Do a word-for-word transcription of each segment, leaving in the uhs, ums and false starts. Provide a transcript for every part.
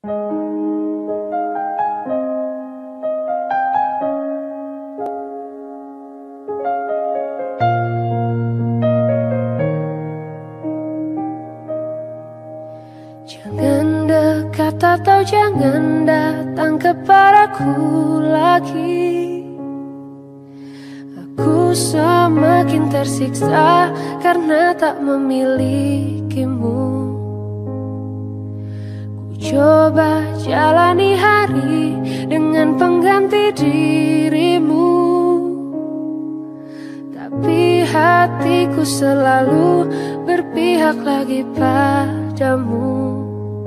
Jangan dekat atau jangan datang kepadaku lagi. Aku semakin tersiksa karena tak memilikimu. Ku coba jalani hari dengan pengganti dirimu, tapi hatiku selalu berpihak lagi padamu.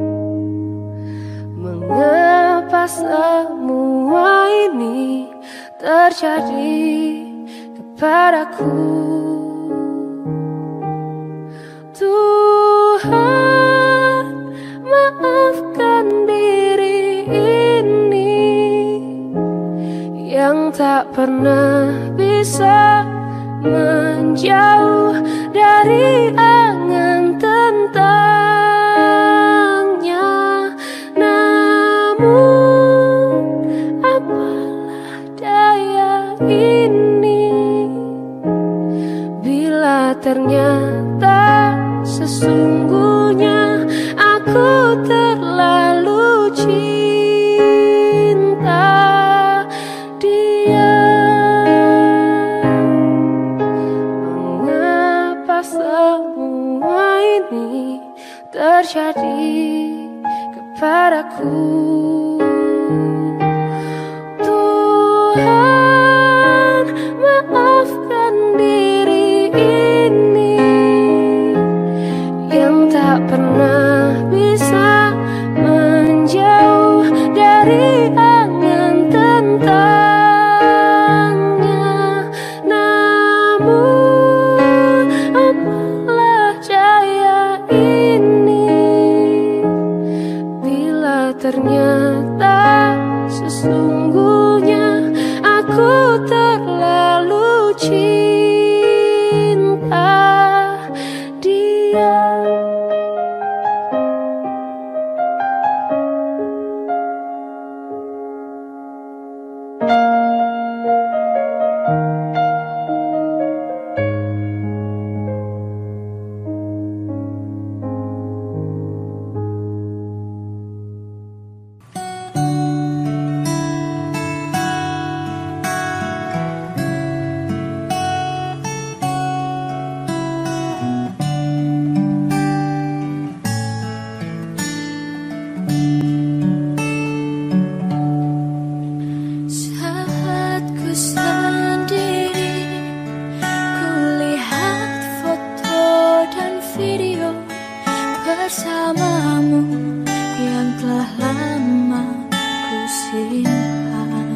Mengapa semua ini terjadi kepadaku? Tuhan, maafkan diri ini yang tak pernah bisa menjauh dari angan tentangnya. Namun apalah daya ini bila ternyata sesungguhnya aku terlalu cinta dia. Mengapa semua ini terjadi kepadaku? Tuhan, maafkan diri ini yang tak pernah bisa menjauh dari angan tentangnya. Namun apalah daya ini bila ternyata sesungguhnya aku terlalu cinta dia. Saat ku sendiri, kulihat foto dan video bersamamu yang telah lama ku simpan.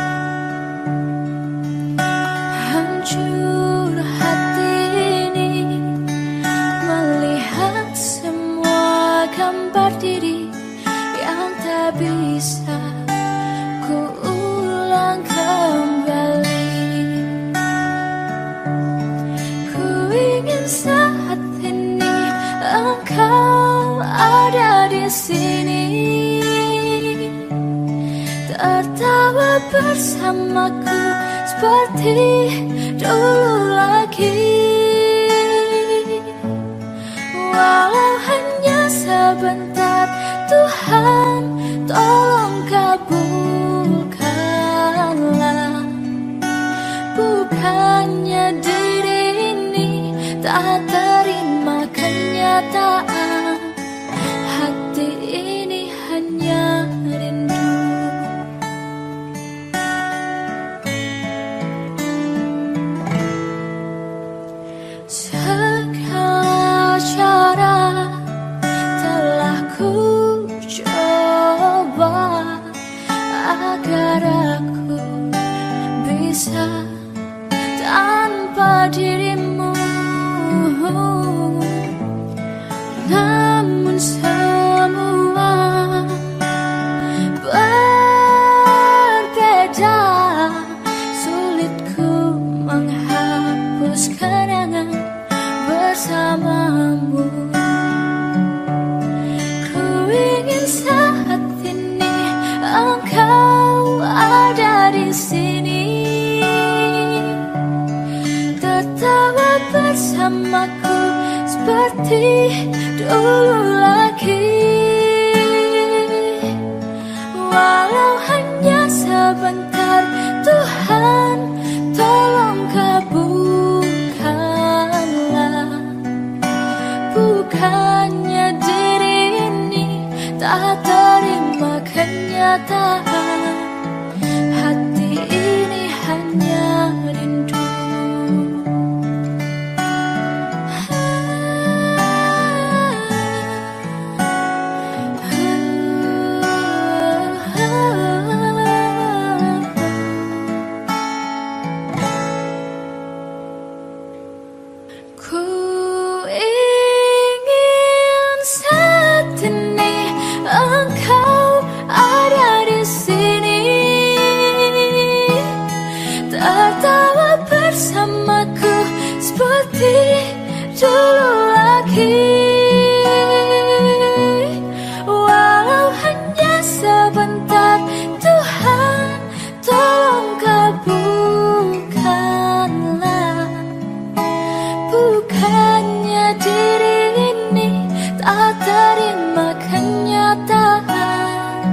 Hancur hati ini melihat semua gambar diri yang tak bisa ku ulang kembali. Ku ingin saat ini engkau ada di sini, tertawa bersamaku seperti dulu lagi. Walau hanya sebentar, Tuhan tolong kabulkanlah. Bukannya diri ini tak terima kenyataan, hati ini hanya rindu. Segala cara telah ku coba agar aku bisa tanpa dirimu. Namun semua berbeda, sulit ku menghapus kenangan bersamamu. Ku ingin saat di sini, tertawa bersamaku seperti dulu lagi. Walau hanya sebentar, Tuhan tolong kabulkanlah. Bukannya diri ini tak terima kenyataan, hati ini hanya rindu. Ku ingin saat ini engkau ada di sini, tertawa bersamaku seperti dulu lagi. Walau hanya sebentar, Tuhan tolong kabulkanlah. Bukannya diri ini tak terima kenyataan,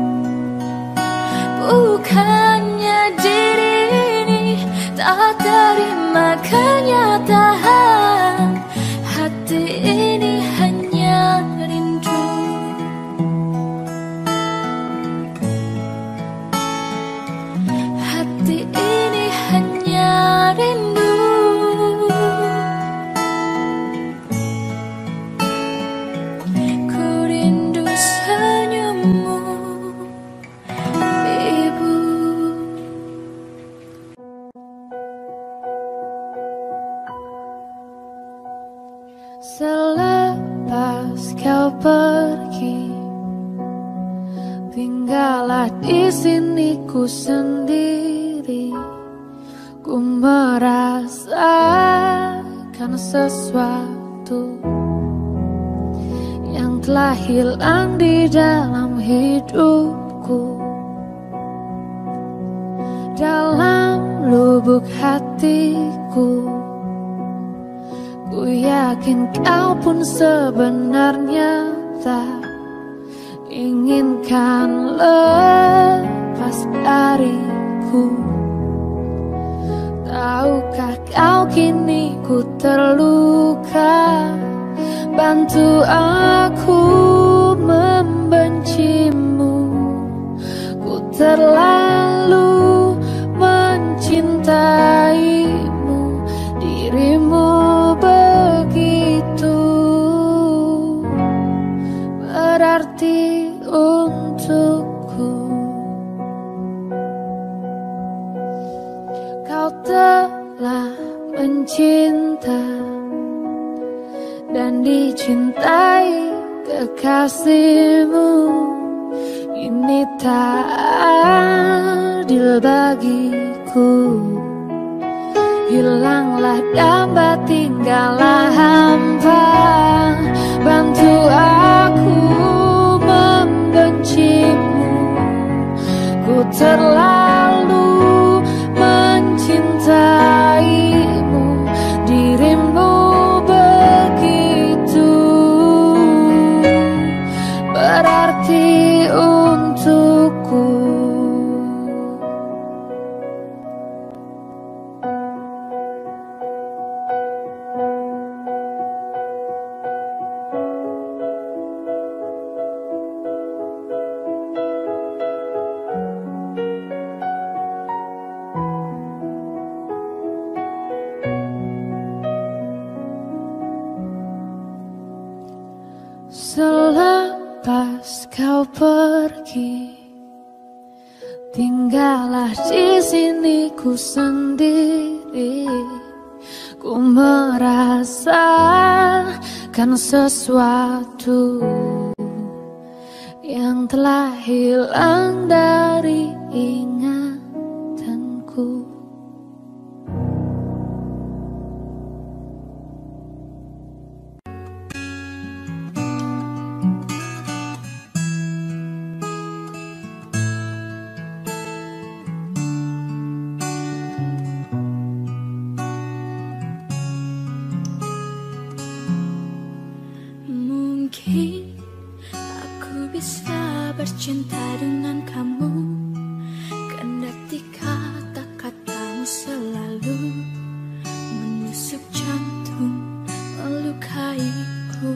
bukannya diri ini tak terima kenyataan, hati ini hanya rindu. Hati ini hanya rindu. Ku rindu senyummu, Ibu. Selepas kau pergi, tinggallah di sini ku sendiri. Ku merasakan sesuatu yang telah hilang di dalam hidupku. Dalam lubuk hatiku, ku yakin kau pun sebenarnya tak inginkan lepas dariku. Tahukah kau kini ku terluka, bantu aku membencimu. Ku terlalu mencintaimu, dirimu begitu berarti untukku. Kau telah mencinta dan dicintai kekasihmu. Ini tak adil bagiku. Hilanglah damba, tinggallah hampa. Bantu aku membencimu. Ku terlalu mencintaimu, dirimu begitu berarti untukku. Selepas kau pergi, tinggallah di sini ku sendiri. Ku merasakan sesuatu yang telah hilang dari ingatanku. bisa bercinta dengan kamu, kendati kata-katamu selalu menusuk jantung, melukaiku.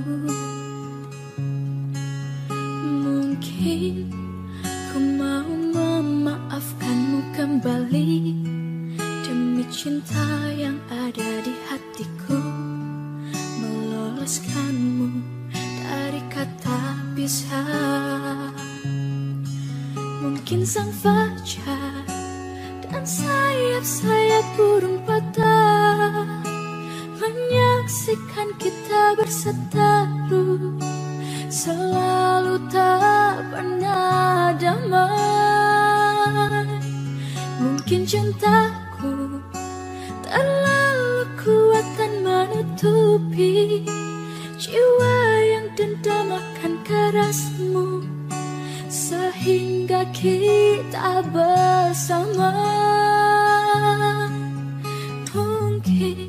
Mungkin ku mau memaafkanmu kembali demi cinta yang ada di hatiku, meloloskanmu dari kata pisah. Mungkin sang fajar dan sayap-sayap burung patah menyaksikan kita berseteru, selalu tak pernah damai. Mungkin cintaku terlalu kuat dan menutupi jiwa yang dendam akan kerasmu, sehingga kita bersama. Mungkin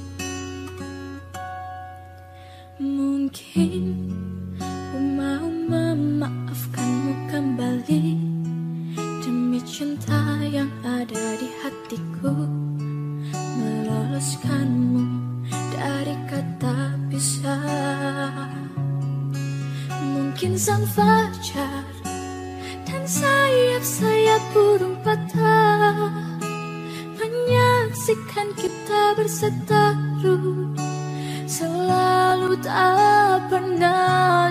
Mungkin ku mau memaafkanmu kembali demi cinta yang ada di hatiku, meloloskanmu dari kata pisah. Mungkin sang fajar dan sayap-sayap burung patah menyaksikan kita berseteru, selalu tak pernah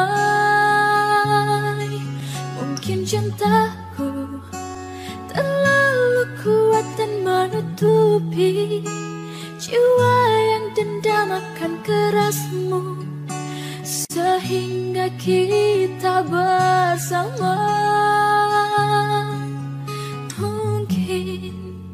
damai. Mungkin cintaku terlalu kuat dan menutupi jiwa yang dendam akan kerasmu, sehingga kita bersama. Mungkin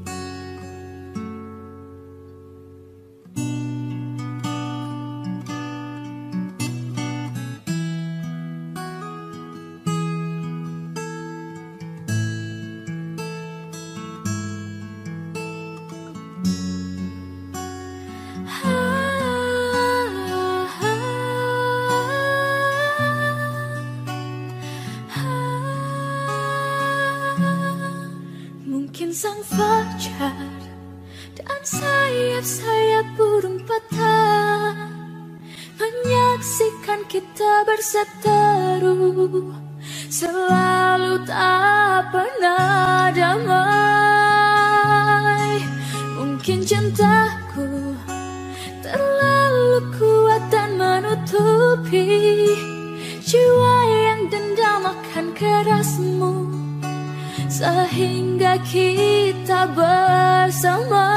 Mungkin sang fajar dan sayap-sayap burung patah menyaksikan kita berseteru, selalu tak pernah damai. Mungkin cintaku terlalu kuat dan menutupi jiwa yang dendam akan kerasmu, sehingga kita bersama.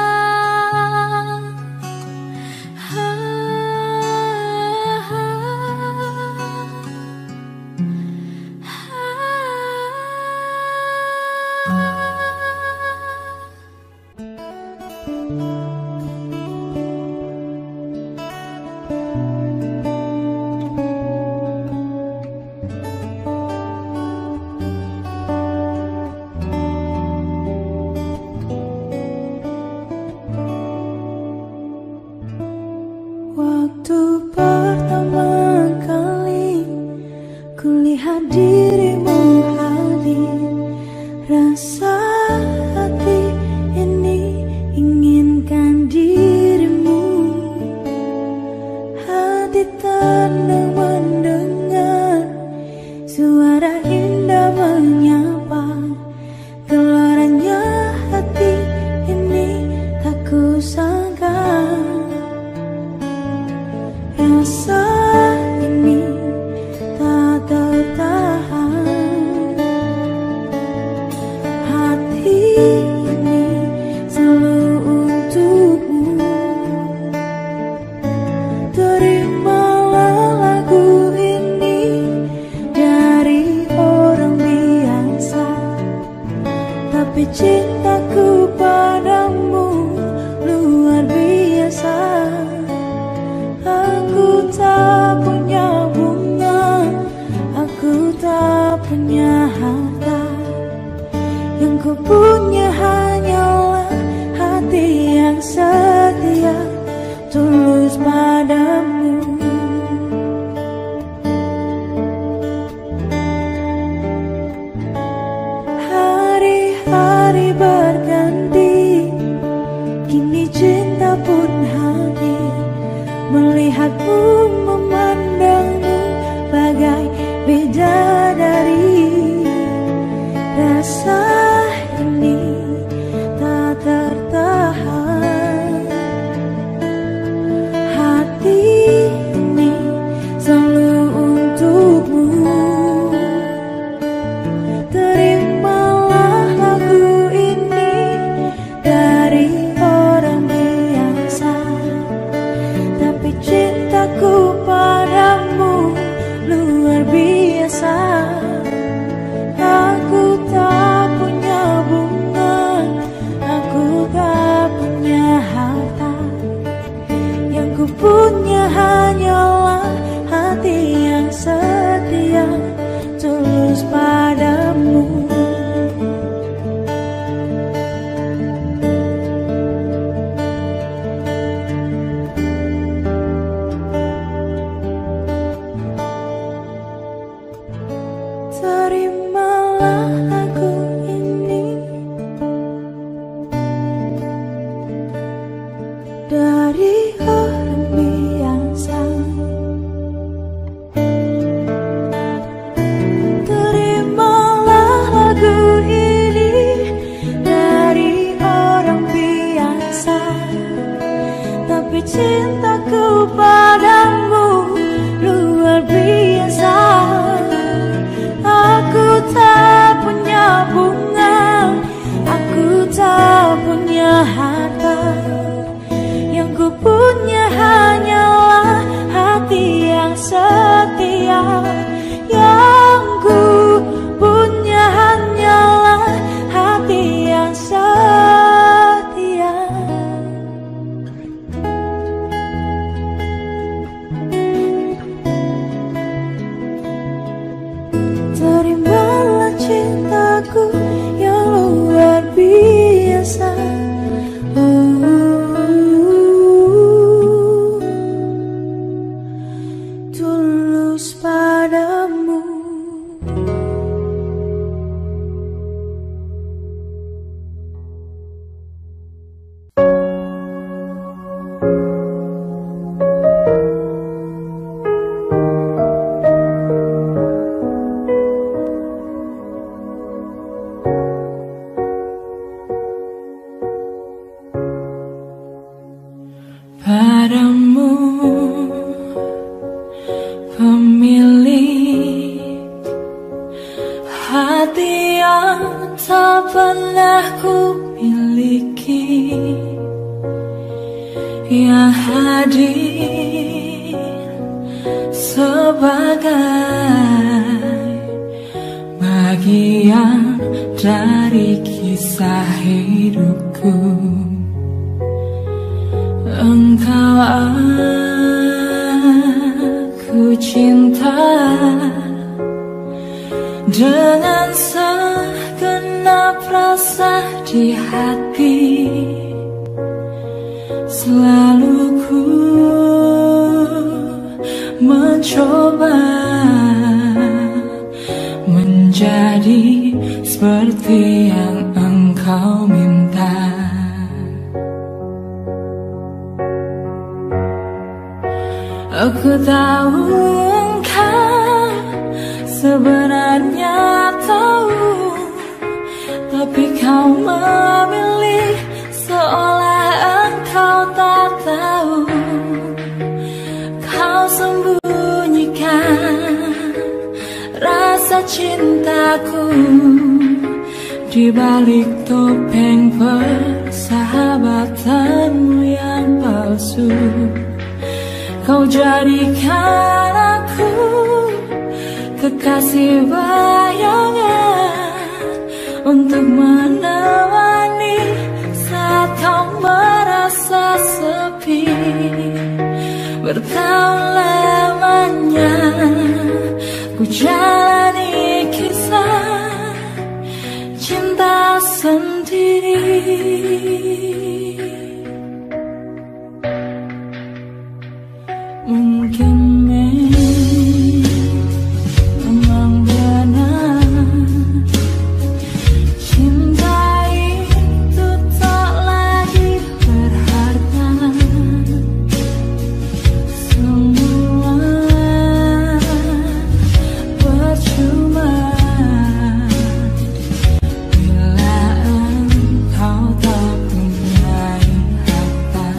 Waktu pertama kali kulihat dirimu hadir, rasa hati ini inginkan dirimu. Hati tenang mendengar suara indah menyapa, gelarannya hati ini tak kusangka. Rasa ini tak tertahan, hati ini selalu untukmu. Terimalah lagu ini dari orang biasa, tapi cintaku padamu luar biasa. Aku tak punya bunga, aku tak punya harta, yang ku punya hanyalah hati yang setia, tulus padamu. terimalah cintaku yang luar biasa. uh, Tulus padamu. Padamu pemilik hati yang tak pernah ku miliki, yang hadir sebagai bagian dari kisah hidupku. Engkau aku cinta dengan segenap rasa di hati. Selalu ku mencoba menjadi seperti yang engkau minta. Aku tahu engkau sebenarnya tahu, tapi kau memilih seolah engkau tak tahu. Kau sembunyikan rasa cintaku di balik topeng persahabatanmu yang palsu. Kau jadikan aku kekasih bayangan untuk menemani saat kau merasa sepi. Bertahun lamanya ku jalani kisah cinta sendiri. Mungkin memang benar cinta itu tak lagi berharga. Semua percuma bila engkau tak punya harta.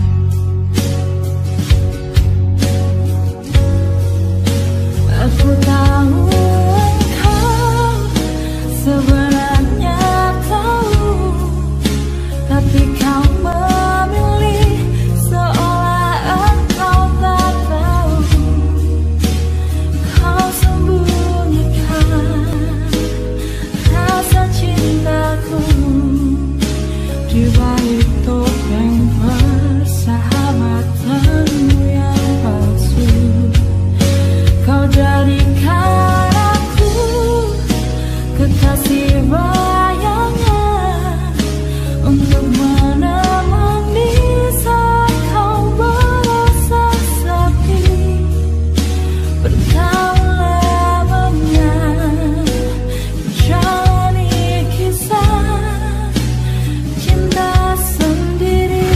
Aku tahu engkau sebenarnya tahu, tapi kau memilih seolah engkau tak tahu. Kau sembunyikan rasa cintaku di balik topeng persahabatanmu yang palsu. Kau jadikan aku kekasih bayangan untuk menemani saat kau merasa sepi. Bertahun lamanya jalani kisah cinta sendiri.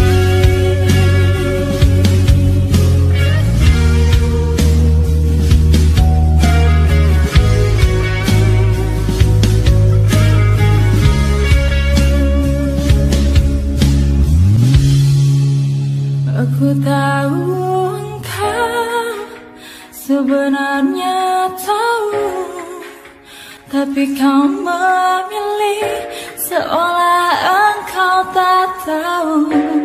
Aku tahu engkau sebenarnya tahu, tapi kau memilih seolah engkau tak tahu.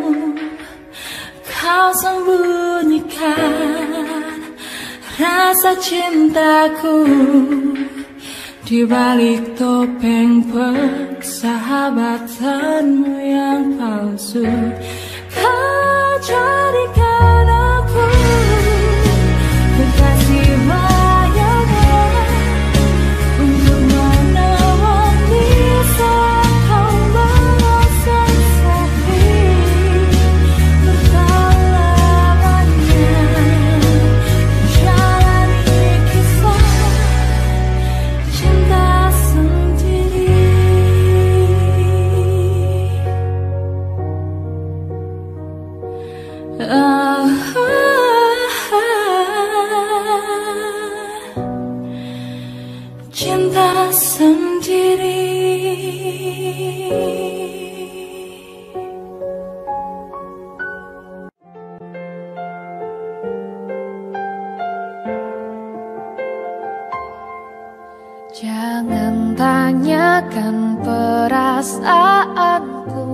Kau sembunyikan rasa cintaku di balik topeng persahabatanmu yang palsu. Kau jadikan aku kekasih bayangan sendiri. Jangan tanyakan perasaanku,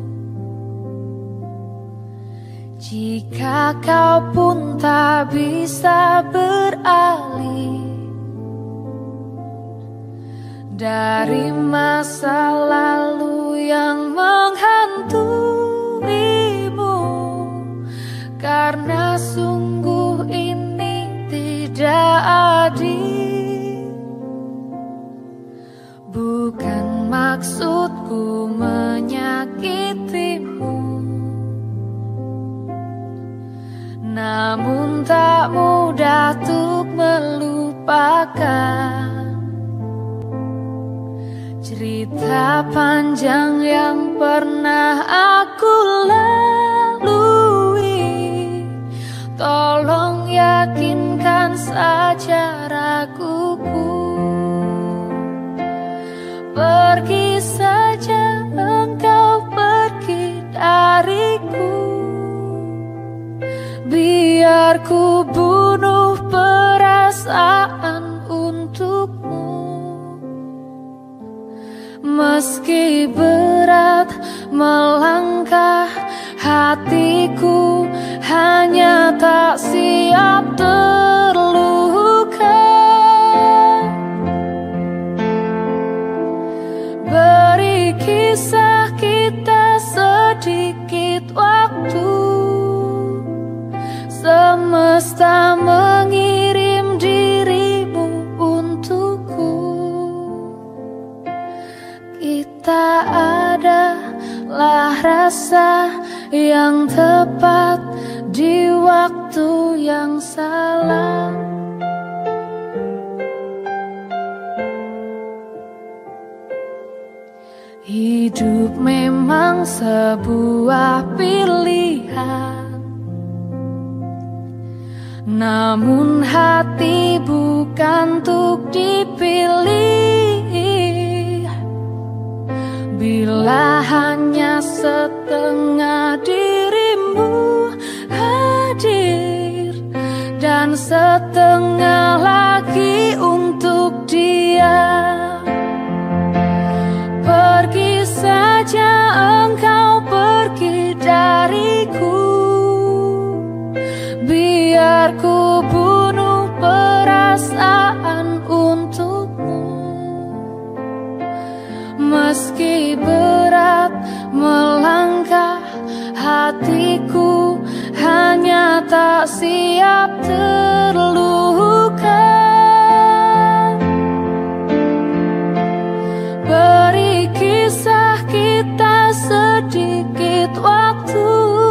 jika kau pun tak bisa beralih dari masa lalu yang menghantuimu, karena sungguh ini tidak adil. Bukan maksudku menyakitimu, namun tak mudah untuk melupakan cerita panjang yang pernah aku lalui. Tolong yakinkan saja raguku. Pergi saja engkau, pergi dariku. Biar ku bunuh perasaan untukmu. Meski berat melangkah, hatiku hanya tak siap terluka. Beri kisah kita sedikit waktu. Semesta mengirim dirimu untukku. Kita adalah rasa yang tepat di waktu yang salah. Hidup memang sebuah pilihan, namun hati bukan untuk dipilih. Bila hanya setengah dirimu hadir dan setengah lagi untuk dia, pergi saja engkau, pergi dariku. Biar ku bunuh perasaan untukmu. Meski berat melangkah, hatiku hanya tak siap terluka. Beri kisah kita sedikit waktu.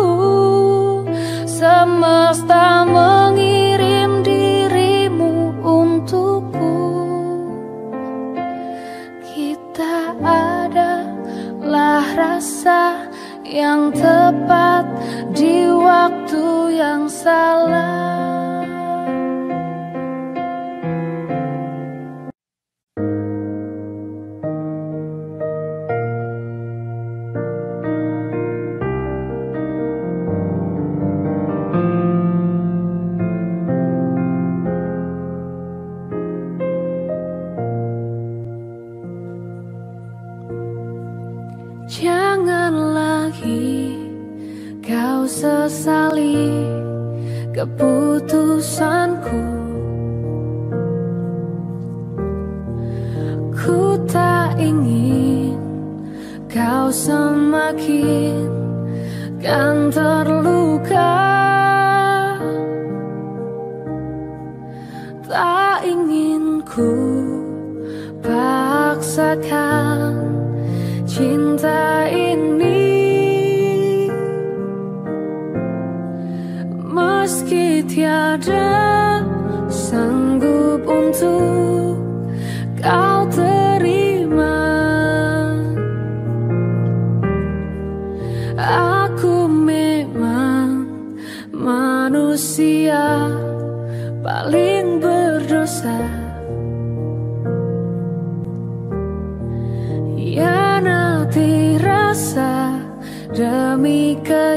Semesta mengirim dirimu untukku. Kita adalah rasa yang tepat di waktu yang salah. Jangan lagi kau sesali keputusanku. Ku tak ingin kau semakin kan terluka. Tak ingin ku paksakan cinta ini, meski tiada sanggup untuk kau terima. Aku memang manusia paling berdosa. demi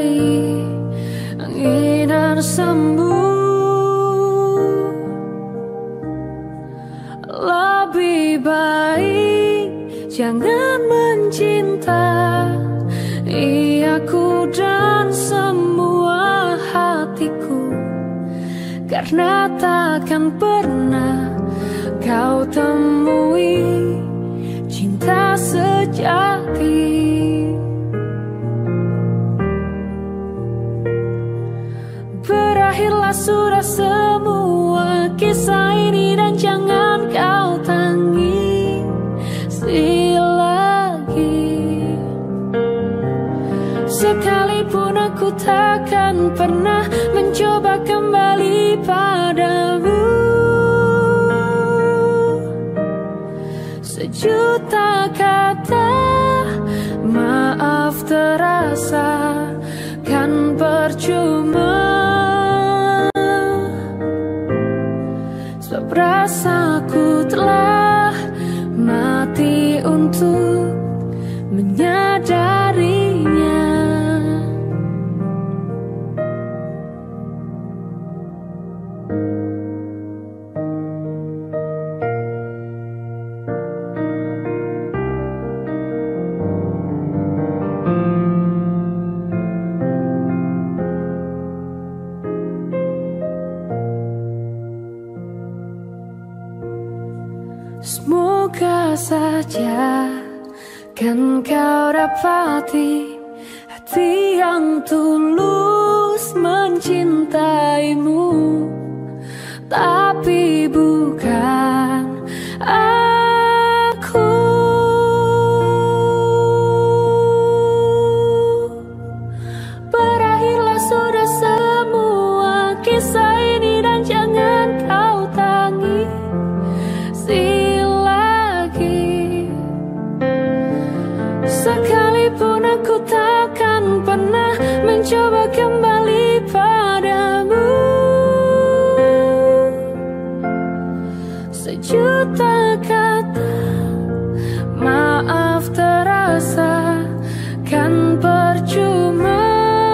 keinginan sembuh. Lebih baik jangan mencintai aku dan semua hatiku, karena takkan pernah kau temui cinta sejati. Berakhirlah sudah semua kisah ini dan jangan kau tangisi lagi. Sekalipun aku takkan pernah mencoba kembali padamu. Sejuta kata maaf terasa kan percuma, sebab rasaku telah mati untuk menyadarinya. Semoga saja kan kau dapati hati yang tulus mencintaimu, tapi bukan aku. Berakhirlah sudah semua kisah ini dan jangan kau tangisi. Sekalipun aku takkan pernah mencoba kembali padamu. Sejuta kata maaf terasa kan percuma,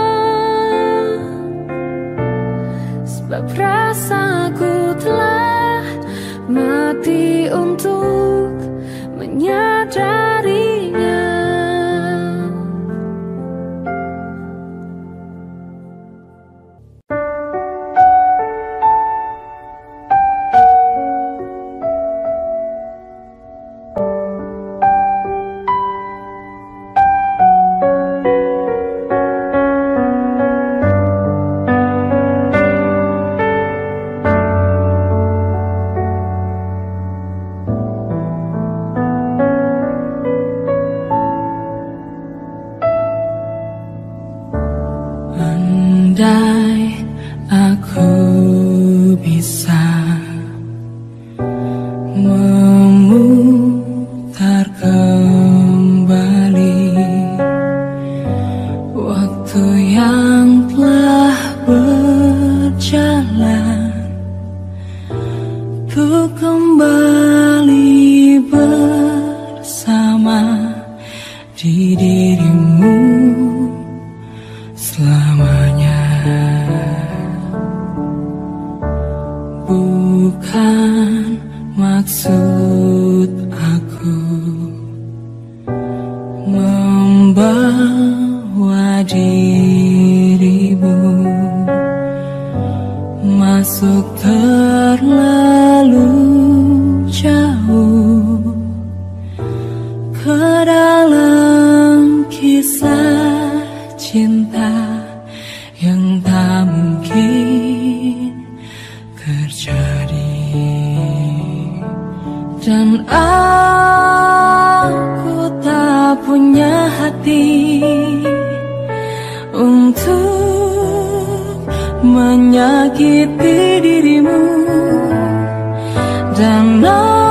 sebab rasaku telah mati untuk menyadarinya. Andai aku bisa memutar kembali waktu yang telah berjalan, ku kembali bersama di dirimu selamanya. Bukan maksud aku membawa dirimu masuk terlalu jauh ke dalam kisah cinta yang tak mungkin terjadi. Dan aku tak punya hati untuk menyakiti dirimu, dan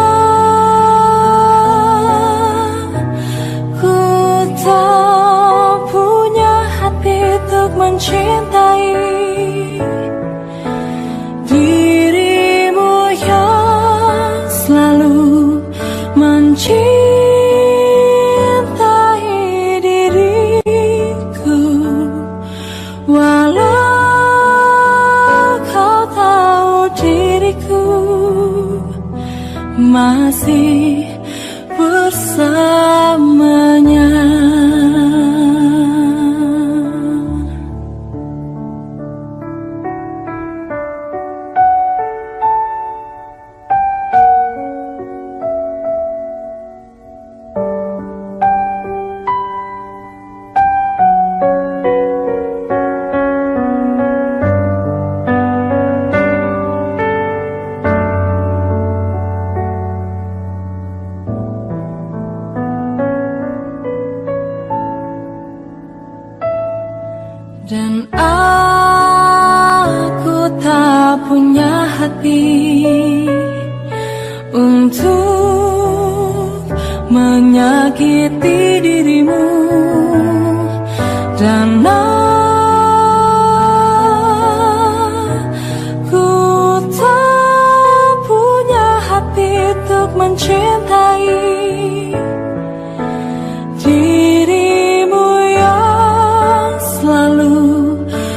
aku tak punya hati untuk mencintai dirimu yang selalu mencintai diriku. masih bersamanya. Dan aku tak punya hati untuk menyakiti dirimu, dan aku tak punya hati untuk mencintai dirimu yang selalu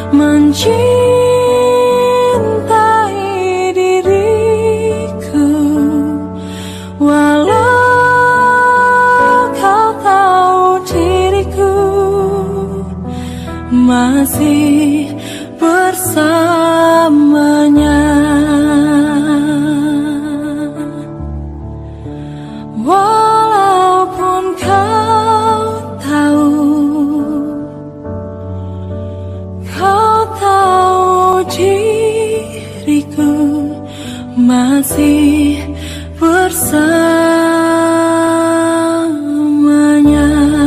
mencintai diriku. Walau kau tahu diriku masih bersamanya. Walaupun kau tahu, kau tahu diriku masih bersamanya.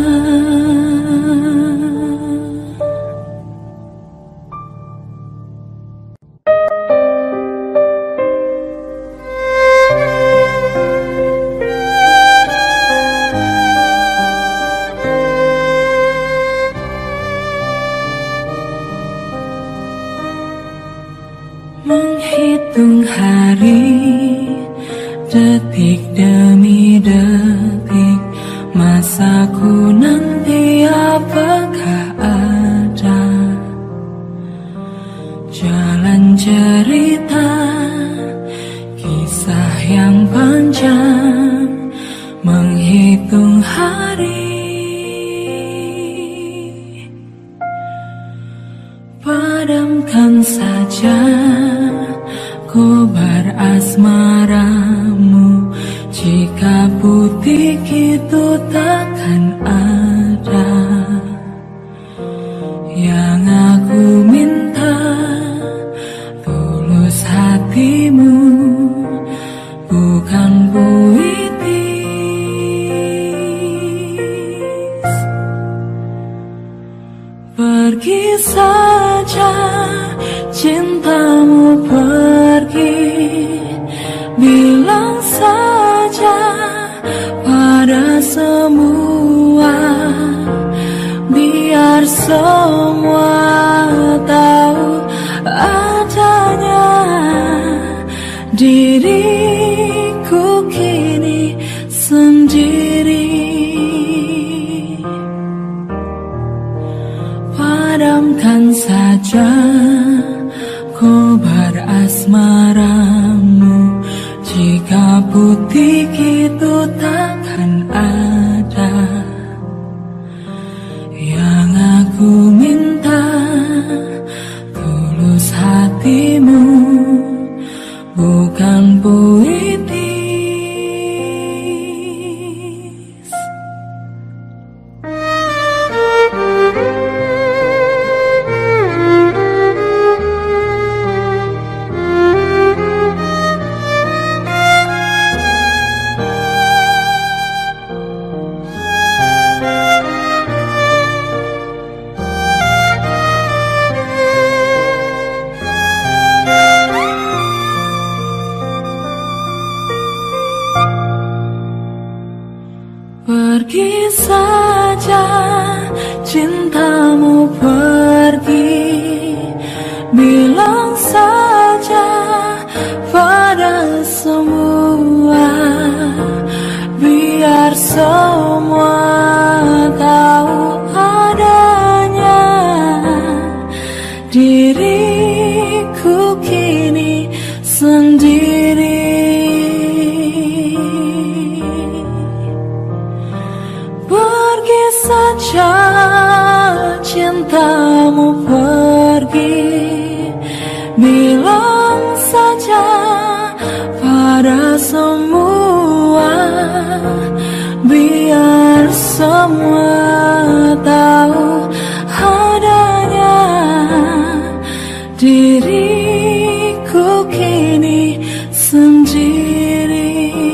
Menghitung hari, detik demi detik, masaku nanti apakah ada jalan cerita, kisah yang panjang. Menghitung hari, padamkan saja kobar asmaramu. Jika putih itu takkan ada. Yang aku minta tulus hatimu, bukan puitis. Pergi saja cintamu, pergi, bilang saja pada semua, biar semua tahu adanya diriku kini sendiri. Padamkan saja kobar asmaramu. Jika putih itu takkan ada. Yang aku minta tulus hatimu, bukan puitis. Pergi saja cintamu, pergi, bilang saja pada semua, biar semua tahu adanya diriku kini sendiri. saja cintamu pergi, bilang saja pada semua, biar semua tahu adanya diriku kini sendiri.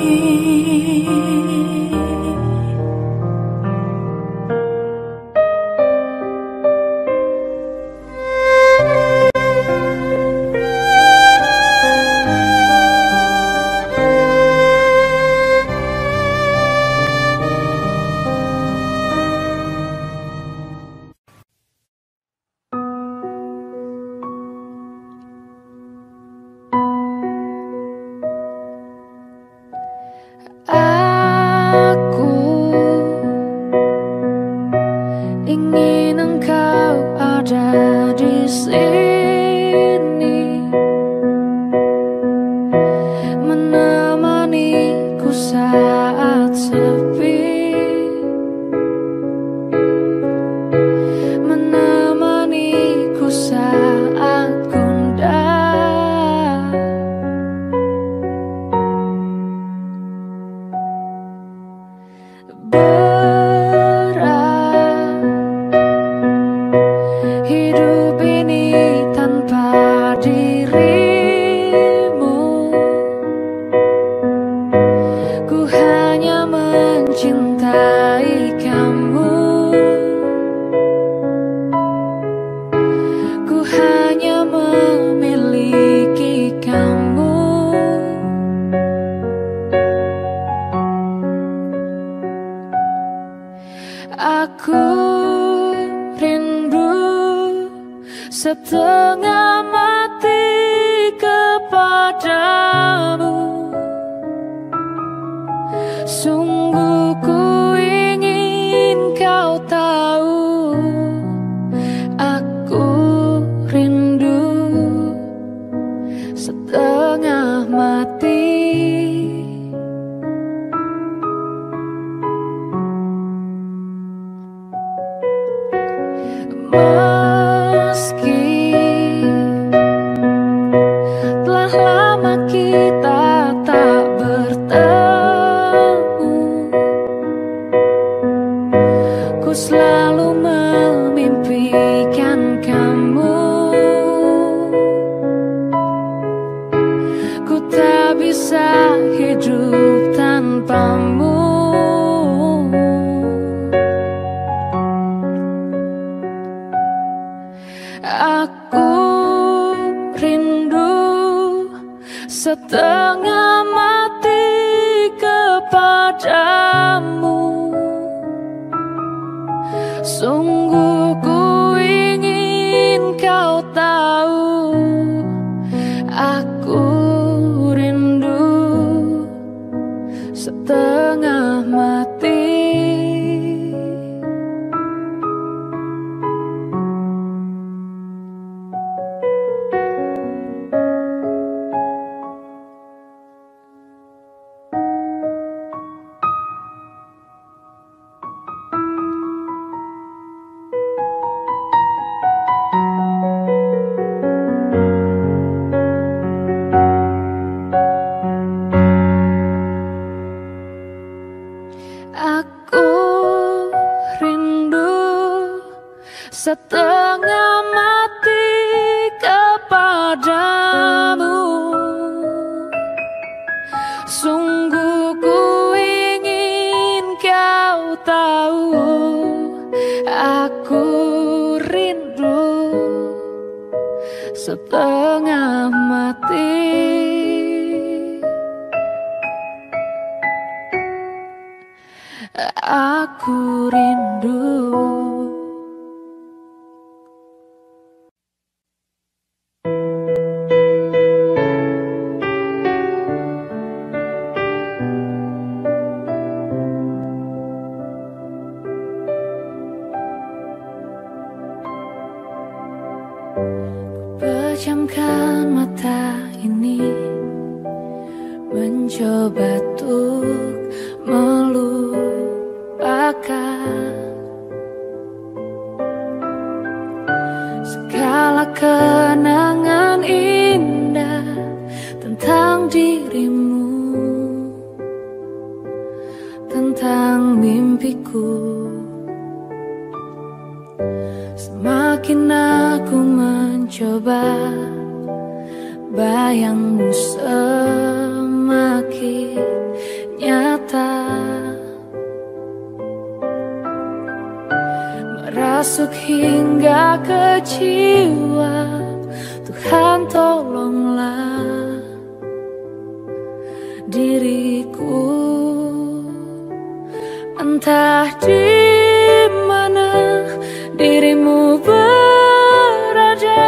Setengah mati kepadamu, sungguh ku ingin kau tahu, aku rindu setengah mati. Meski telah lama kita tak bertemu, ku selalu memimpikan kamu. Ku tak bisa hidup tanpamu. Aku rindu setengah mati kepadamu, sungguh ku ingin kau tahu, aku rindu setengah mati. Aku rindu setengah mati kepadamu, sungguh ku ingin kau tahu, aku rindu setengah mati. Aku rindu. Pejamkan mata ini, mencoba untuk melupakan tentang mimpiku. Semakin aku mencoba, bayangmu semakin nyata, merasuk hingga ke jiwa. Tuhan tolonglah diriku, entah di mana dirimu berada.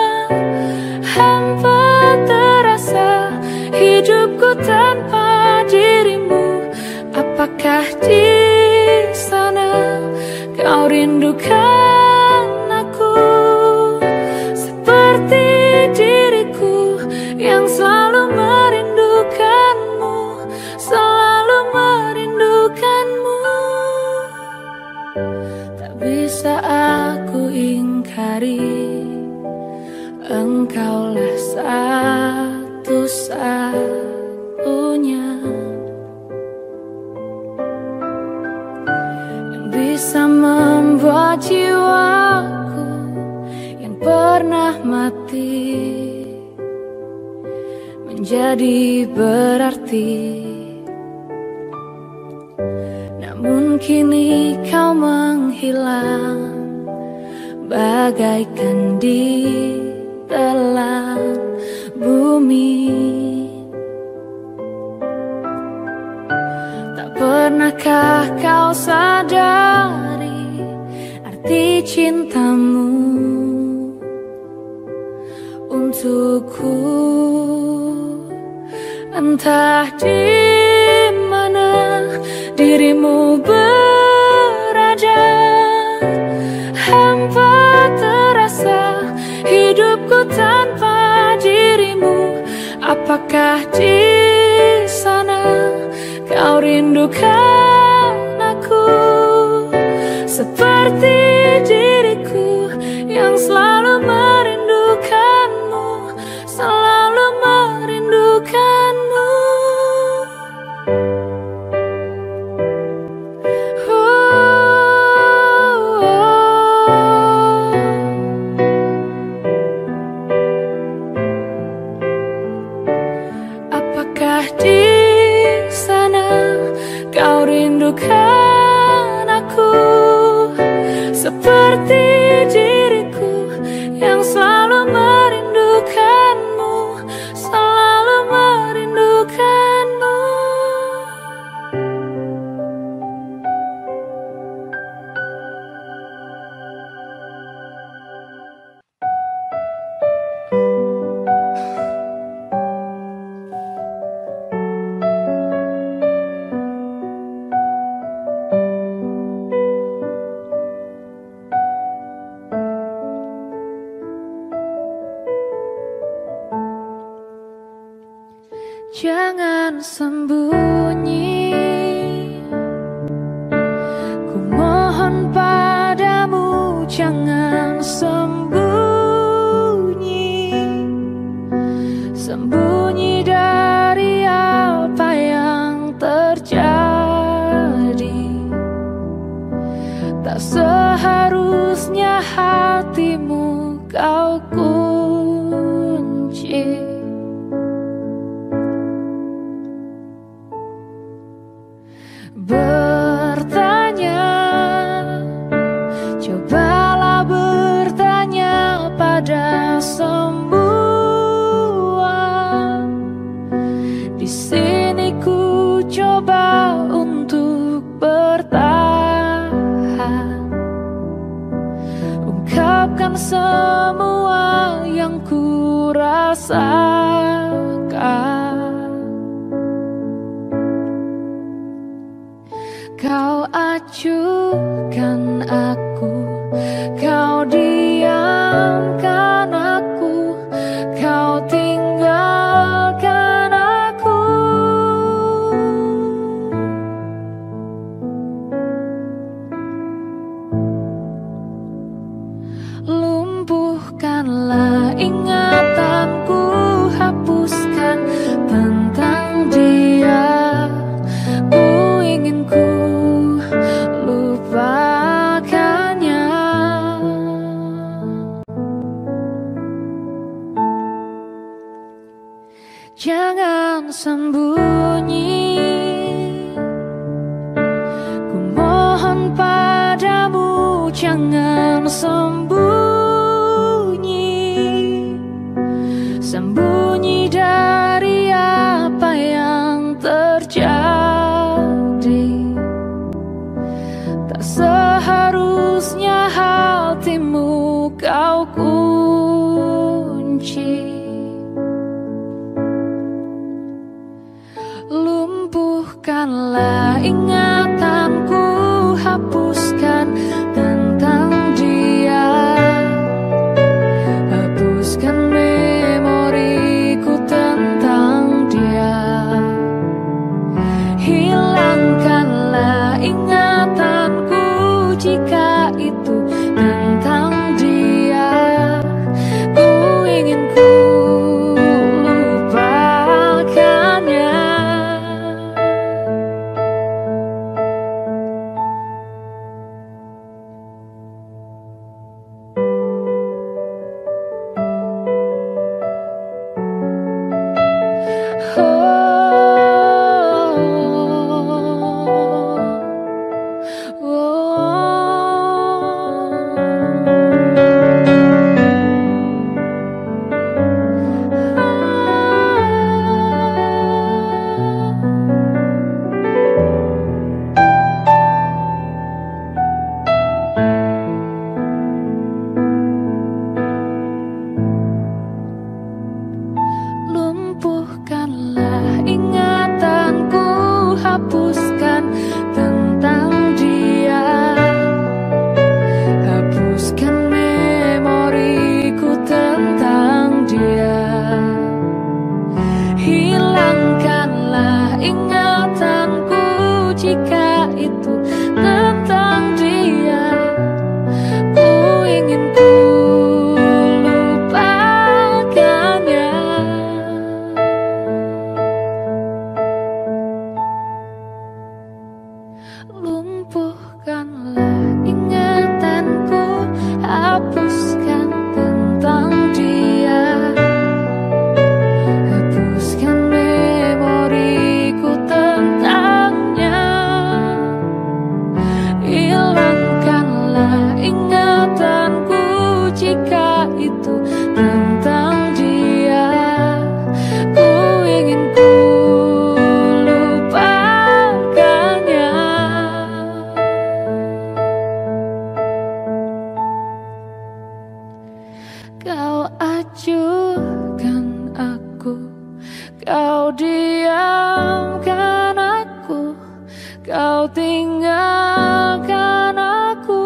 Hampa terasa hidupku tanpa dirimu. Apakah di sana kau rindukan aku seperti diriku yang selalu merindukanmu, selalu merindukanmu. Tak bisa aku ingkari, engkaulah satu-satunya yang bisa membuat jiwaku yang pernah mati menjadi berarti. Namun kini kau menghilang bagaikan di telan bumi. Tak pernahkah kau sadari arti cintamu untukku? Entah di mana dirimu berada, hampa terasa hidupku tanpa dirimu. Apakah di sana kau rindukan aku seperti diriku yang selalu merindukanmu, selalu merindukanmu. Di sana kau rindukan aku seperti diriku yang selalu merindukanmu, selalu merindukanmu. Jangan sembunyi, ku mohon padamu jangan sembunyi, sembunyi dari apa yang terjadi. Tak seharusnya hatimu kau kunci. Bertanya, cobalah bertanya pada semua. Di sini ku coba untuk bertahan, ungkapkan semua yang ku rasakan. Kau acuhkan aku, kau diamkan aku, kau tinggalkan aku. Lumpuhkanlah ingatanku, hapuskan tentang dia. Ku ingin ku jangan sembunyi, sembunyi dari apa yang terjadi. Tak seharusnya hatimu kau kunci. Lumpuhkanlah ingatanku, hapuskan tentang dia, hapuskan memoriku tentang dia. Hilangkanlah ingatanku jika itu tentang dia. Ku ingin ku lupakannya. Lumpuhkanlah ingatanku, hapuskan tentang dia, hapuskan memoriku tentang dia. Hilangkanlah ingatanku jika itu tentang dia. Ku ingin ku lupakannya. Lumpuhkanlah ingatanku, hapuskan tentang dia, hapuskan memoriku tentangnya. Hilangkanlah ingatanku jika itu tentang dia. Ku ingin ku lupakannya. Kau acuhkan aku, kau diamkan aku, kau tinggalkan aku.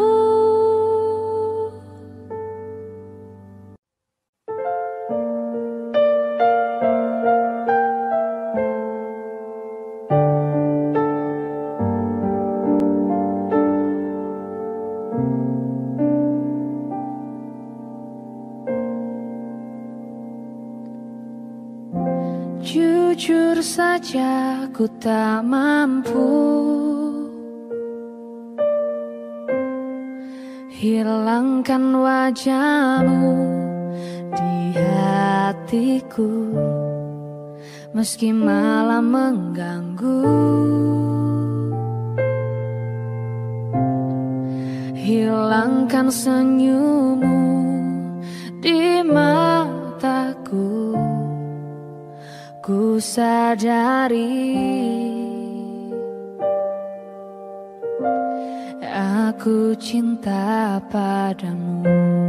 Jujur saja ku tak mampu hilangkan wajahmu di hatiku, meski malam mengganggu. Hilangkan senyummu di mataku. Ku sadari aku cinta padamu.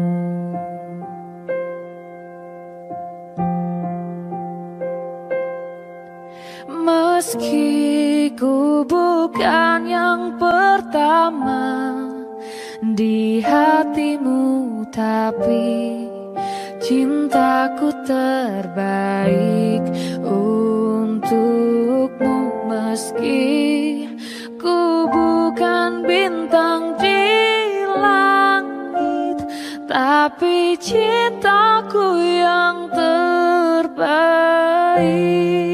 Meski ku bukan yang pertama di hatimu, tapi cintaku terbaik untukmu. Meski ku bukan bintang di langit, tapi cintaku yang terbaik.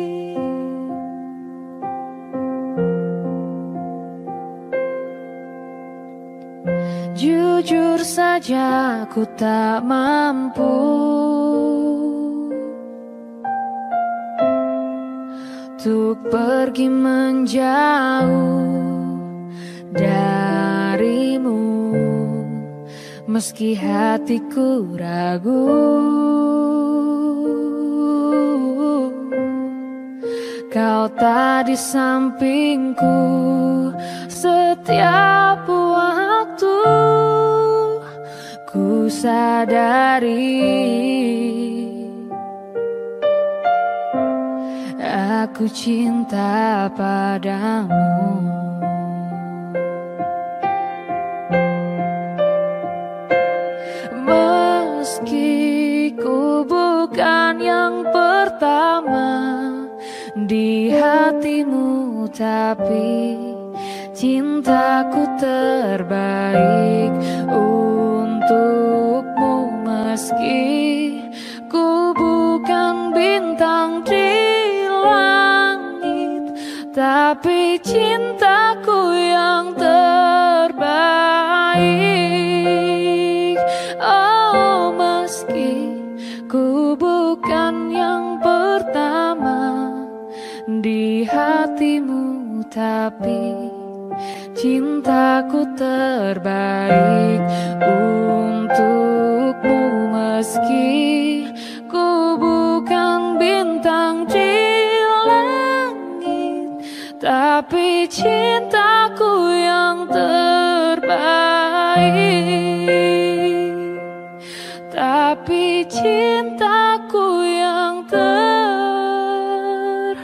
Jujur saja ku tak mampu untuk pergi menjauh darimu. meski hatiku ragu. Kau tak di sampingku setiap waktu. Ku sadari aku cinta padamu. Meski ku bukan yang pertama di hatimu, tapi cintaku terbaik untukmu. Meski ku bukan bintang di langit, tapi cintaku yang terbaik. Oh, meski ku bukan yang pertama di hatimu, tapi cintaku terbaik untukmu. Meski ku bukan bintang di langit, tapi cintaku yang terbaik. Tapi cintaku yang terbaik.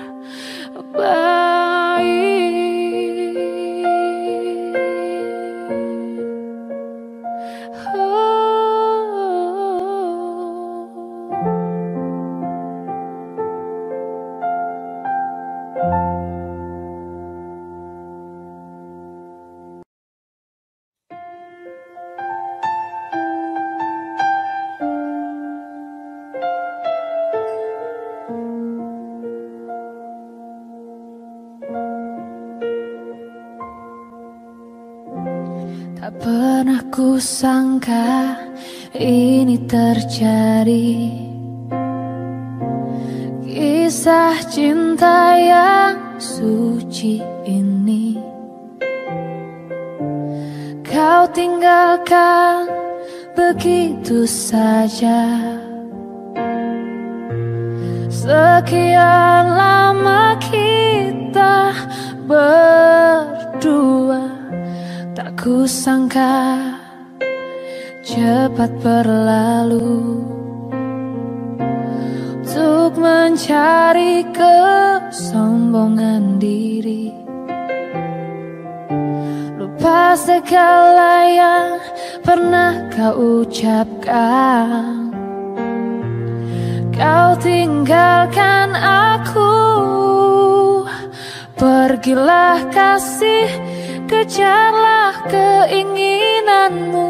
Tak pernah ku sangka ini terjadi, kisah cinta yang suci ini. Kau tinggalkan begitu saja. Sekian lama kita berdua, tak kusangka cepat berlalu. Untuk mencari kesombongan diri, lupa segala yang pernah kau ucapkan. Kau tinggalkan aku, pergilah kasih, kejarlah keinginanmu.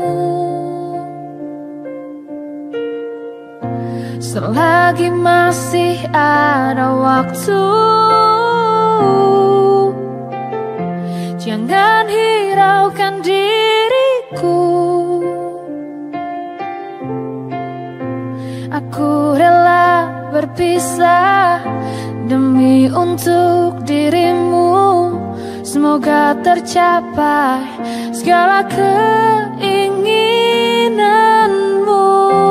Selagi masih ada waktu, jangan hiraukan diriku. Aku rela berpisah demi untuk dirimu. Semoga tercapai segala keinginanmu.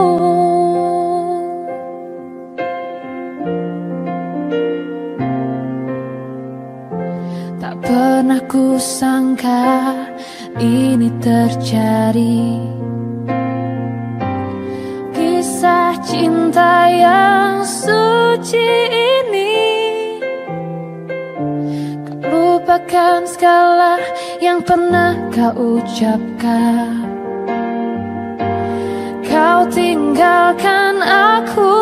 Tak pernah ku sangka ini terjadi, kisah cinta yang suci ini. Kau lupakan segala yang pernah kau ucapkan. Kau tinggalkan aku,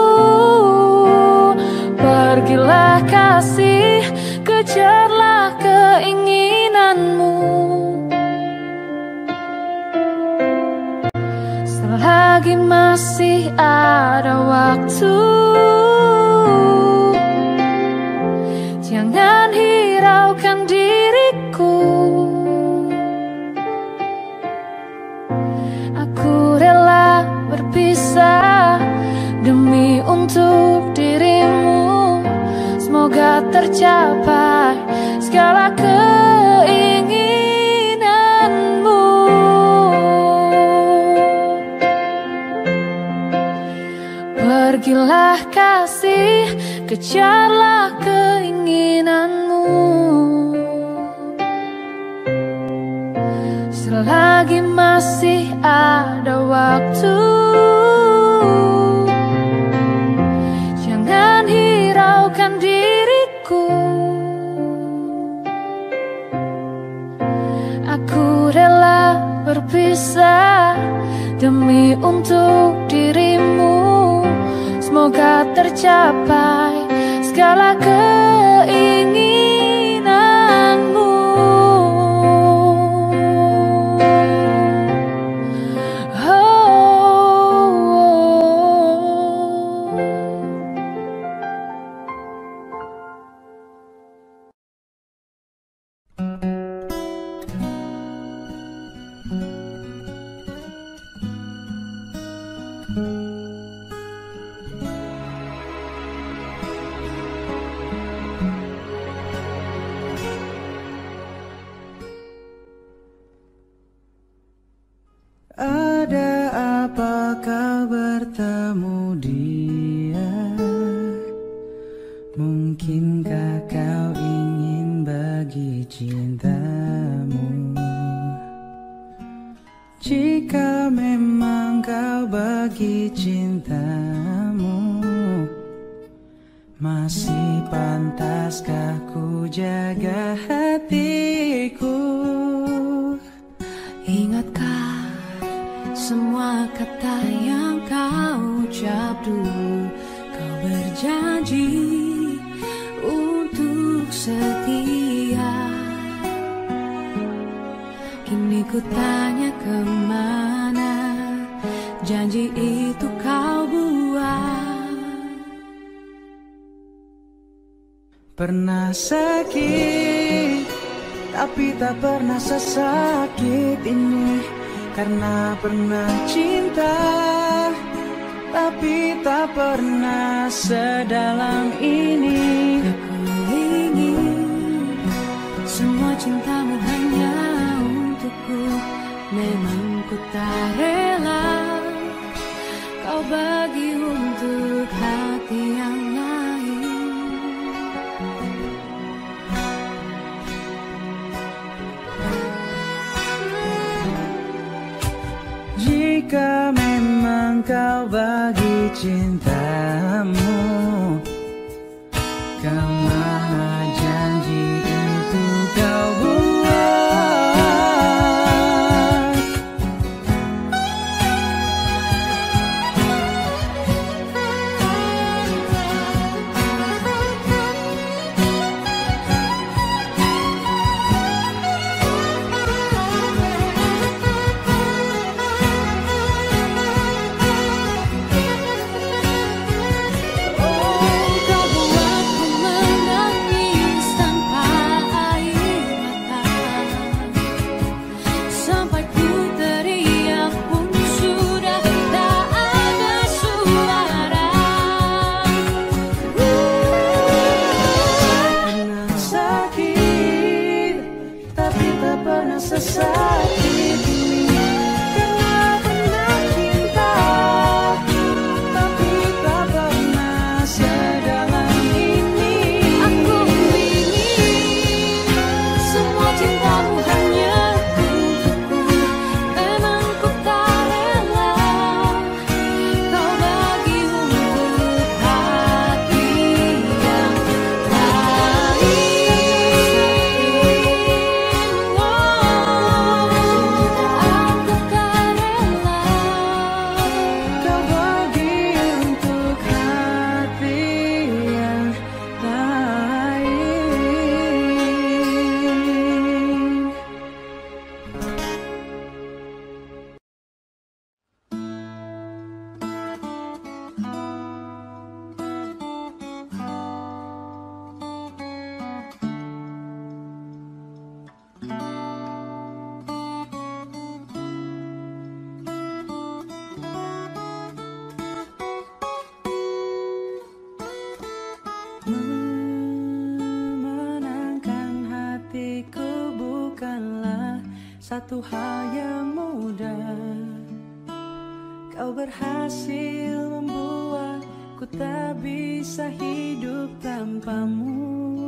pergilah kasih, kejarlah keinginanmu. Selagi masih ada waktu, jangan hiraukan diriku. Aku rela berpisah demi untuk dirimu. Semoga tercapai segala keinginanmu. kejarlah keinginanmu. Selagi masih ada waktu, jangan hiraukan diriku. Aku rela berpisah demi untuk dirimu. Semoga tercapai segala keinginanmu. Ada apa kau bertemu dia? Mungkinkah kau ingin bagi cintamu? Jika memang kau bagi cintamu, masih pantaskah ku jaga hatiku? Ingatkah semua kata yang kau ucap dulu? Kau berjanji untuk setia. Kini ku tanya kemana janji itu kau buat? Pernah sakit, tapi tak pernah sesakit ini. Karena pernah cinta, tapi tak pernah sedalam ini. Aku ingin semua cintamu hanya untukku. Memang ku tak rela kau bagi untuk hati yang lain. Jika memang kau bagi cintamu, kemana janji itu kau buat? Sesakit ini. Karena pernah cinta, tapi tak pernah sedalam ini. Aku ingin semua cintamu hanya untukku. Memang ku tak rela kau bagi untuk hati yang lain. Memenangkan hatiku bukanlah satu hal yang mudah. Kau berhasil membuatku Aku tak bisa hidup tanpamu.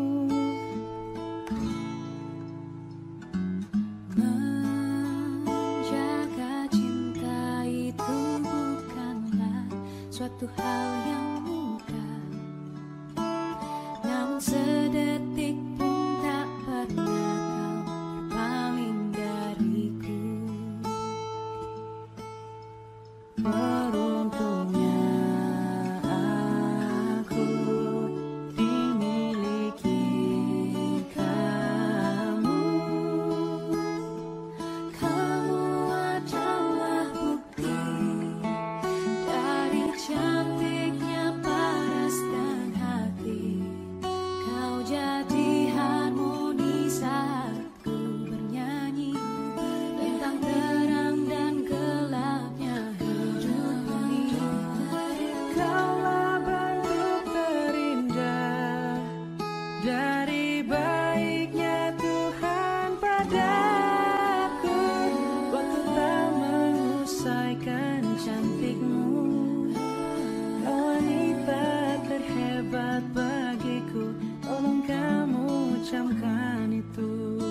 Menjaga cinta itu bukanlah suatu hal yang mudah, namun sedetik pun tak pernah kau berpaling dariku. Beruntungnya aku dimiliki kamu. Kamu adalah bukti dari cantiknya paras dan hati. Kau jadi harmoni saat ku bernyanyi tentang terang dan gelapnya hidup ini. Kaulah bentuk terindah dari baiknya Tuhan padaku. Waktu tak mengusaikan cantikmu, kau wanita terhebat bagiku. Tolong kamu camkan itu.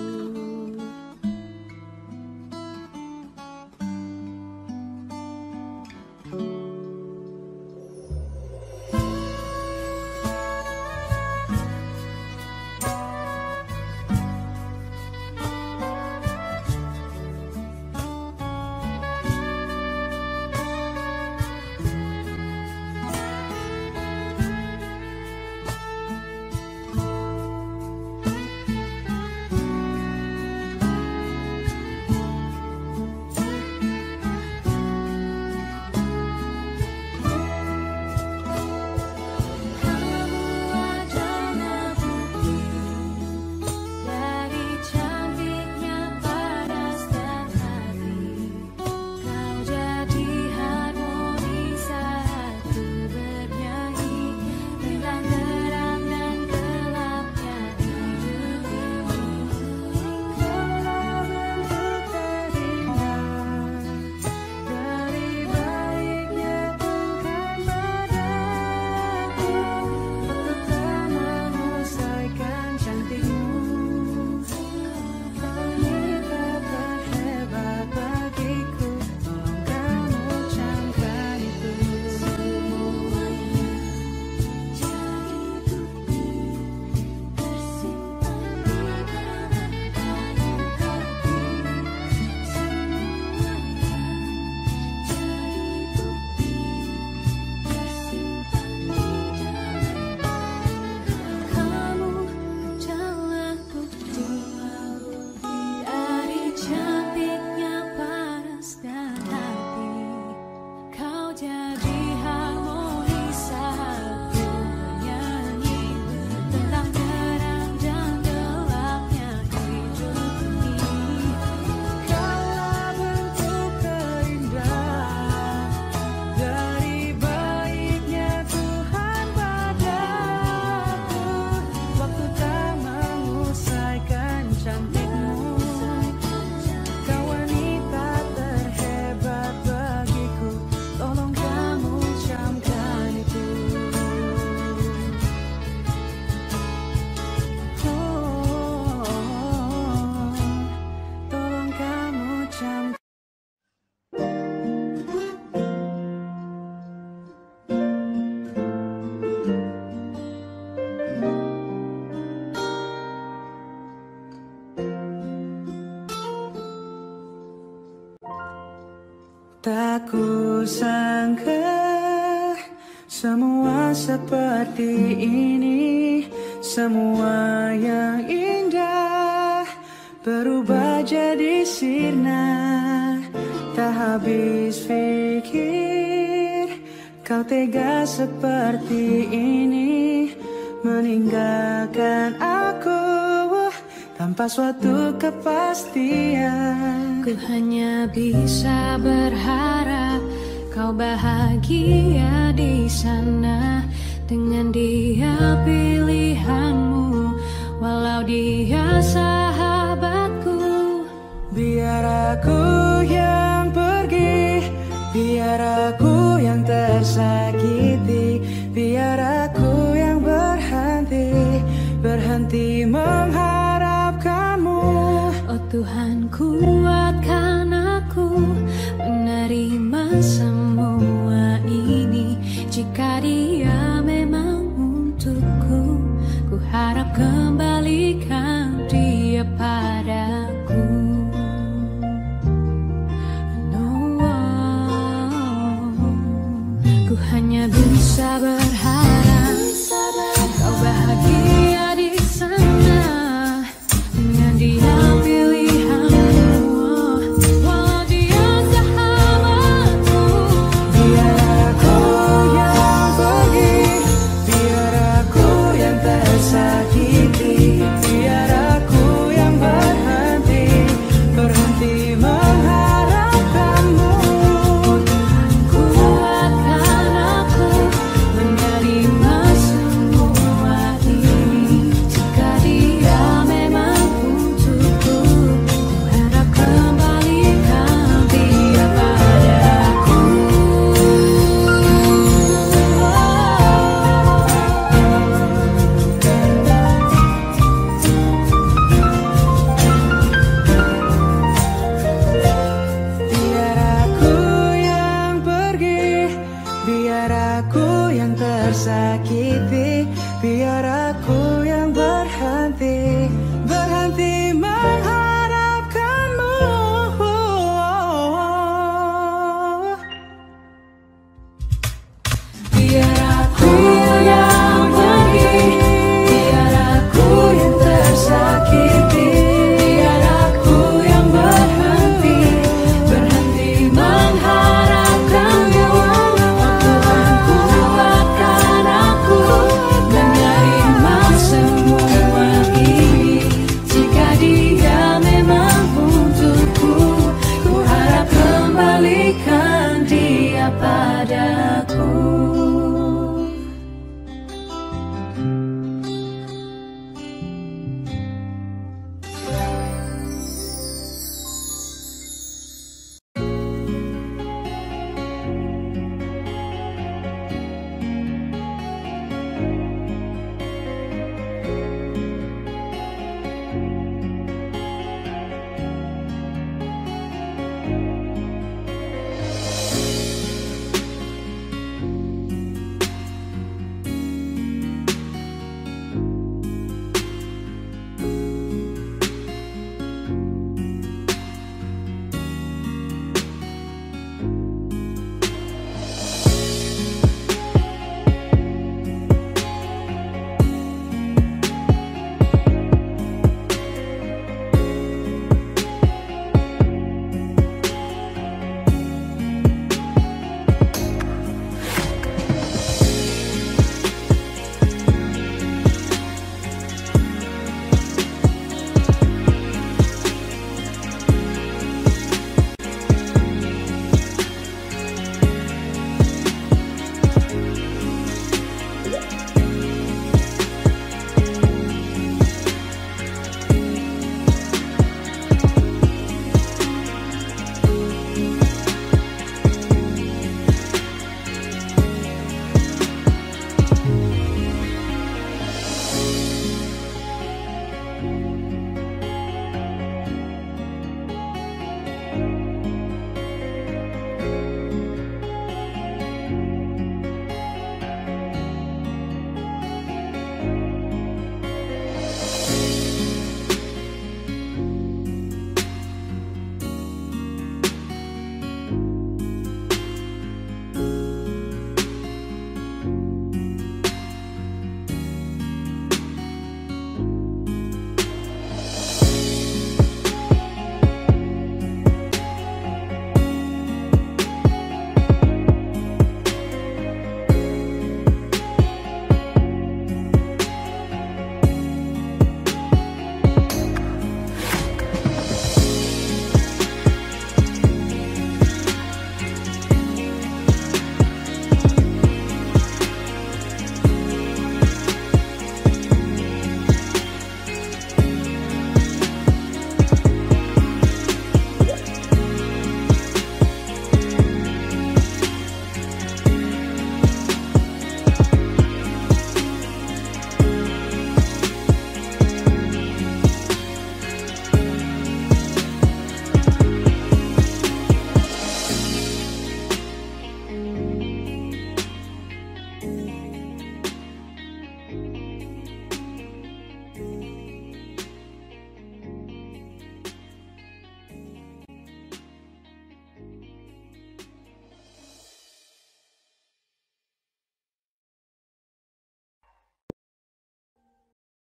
Tak kusangka semua seperti ini. Semua yang indah berubah jadi sirna. Tak habis pikir kau tega seperti ini, meninggalkan aku tanpa suatu kepastian. Ku hanya bisa berharap kau bahagia di sana dengan dia pilihanmu, walau dia sahabatku. Biar aku yang pergi, biar aku yang tersakiti, Tuhan kuatkan aku menerima semua ini. Jika Dia memang untukku, ku harap kembalikan Dia padaku. No, ku hanya bisa berharap kau bahagia di sana dengan Dia pilihan.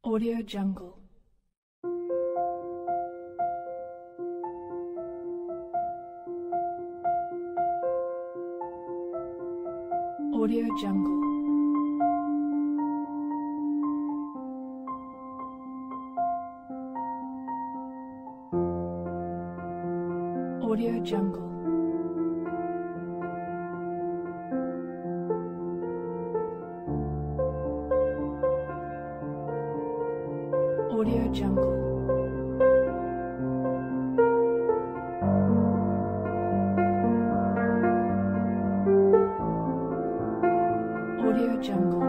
Audio Jungle. Audio Jungle. Audio Jungle. Audio Jungle. Audio Jungle.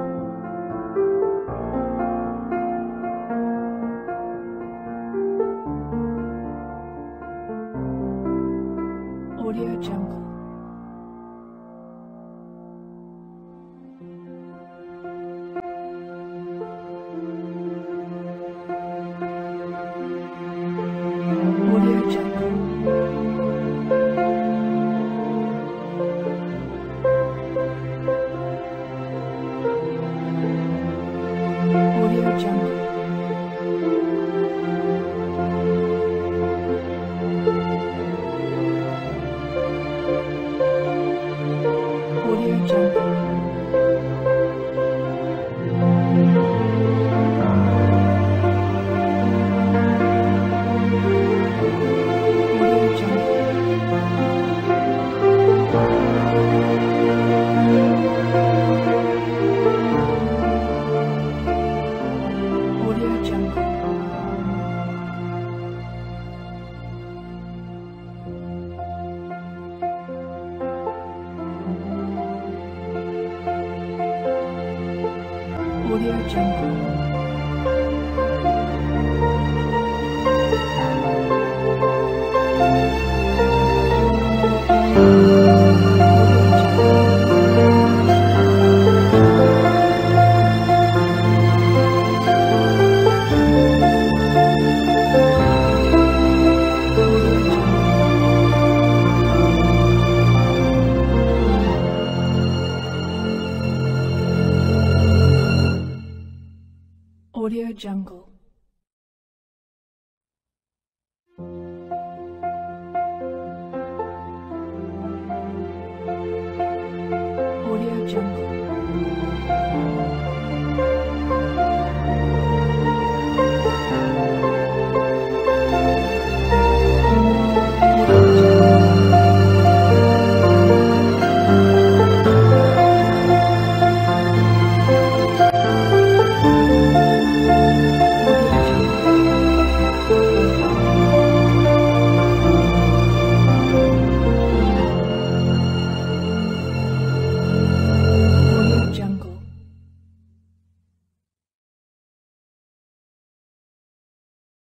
Audio Jungle. Audio Jungle. Audio Jungle. Audio Jungle. Audio Jungle. Audio Jungle. Audio Jungle. Audio Jungle.